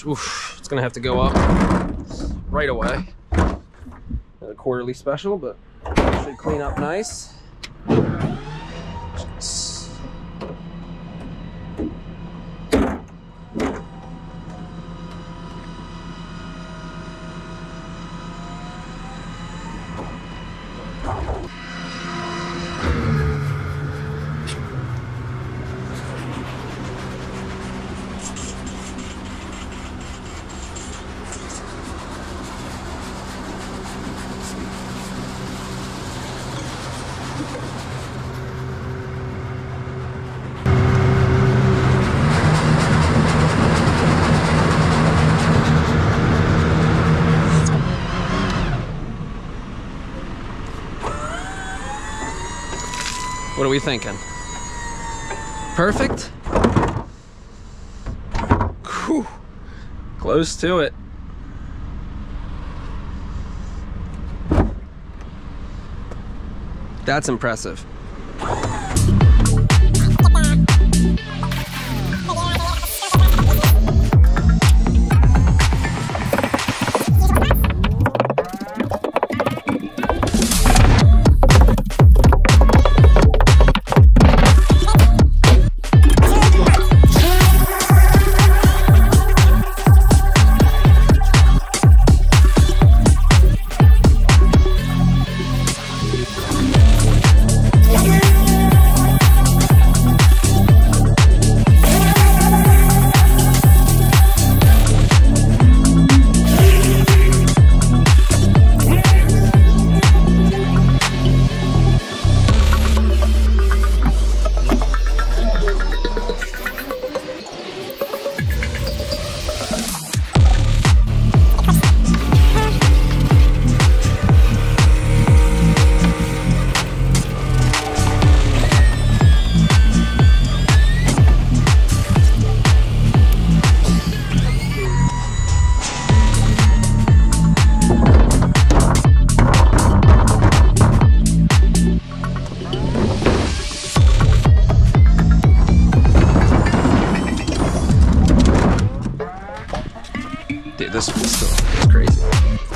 which, oof, it's gonna have to go up right away. Not a quarterly special, but should clean up nice. What are we thinking? Perfect? Whew. Close to it. That's impressive. Dude, this one still is crazy.